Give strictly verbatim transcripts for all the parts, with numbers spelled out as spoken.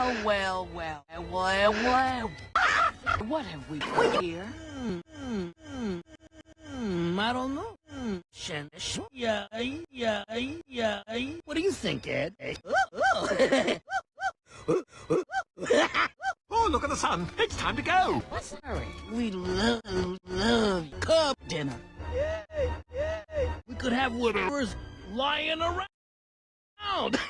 Well, well, well, well, well. What have we put here? Mm, mm, mm, mm, I don't know. Mm, shen, sh yeah, yeah, yeah. What do you think, Ed? Oh, look at the sun. It's time to go. What's the hurry? We love, love Cub dinner. Yay, yay. We could have whatever's lying around.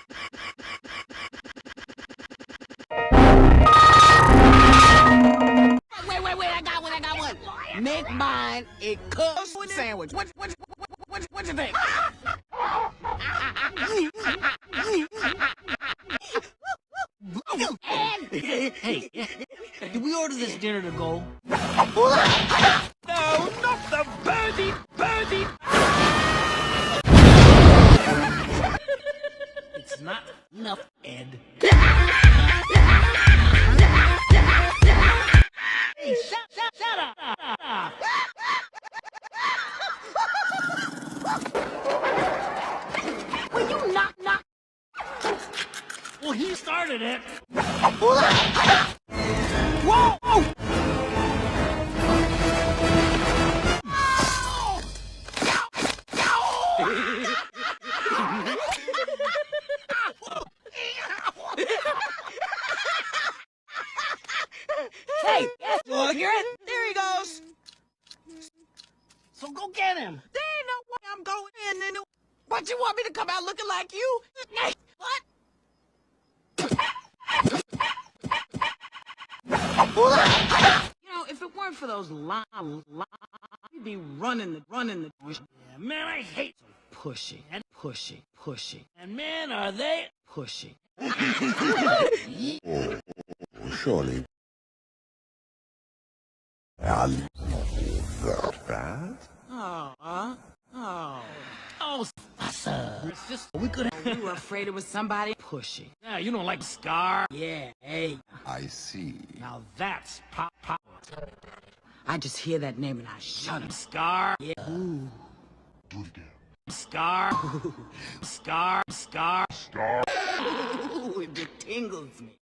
Wait, wait, wait, I got one, I got one. Make mine a Cub sandwich. What, what, what, what, what you think? Hey, hey, did we order this dinner to go? No, not the birdie, birdie. It's not enough, Ed. Hey, shut, shut, shut up! Will you knock, knock? Well, he started it. Whoa! Hey, yes, look here. There he goes. So go get him. There ain't no way I'm going in. And what, you want me to come out looking like you? What? You know, if it weren't for those lies, we'd be running the, running the. Yeah, man, I hate them. Pushing and pushing, pushing. And man, are they pushing. Oh, surely. I'll that. Oh, uh, oh. Oh, sir. It's just we could have. You were afraid it was somebody Pushing. Yeah, you don't like Scar? Yeah, hey. I see. Now that's pop pop. I just hear that name and I shut him. Scar. Yeah. Do it again. Scar. Scar. Scar. Ooh, it tingles me.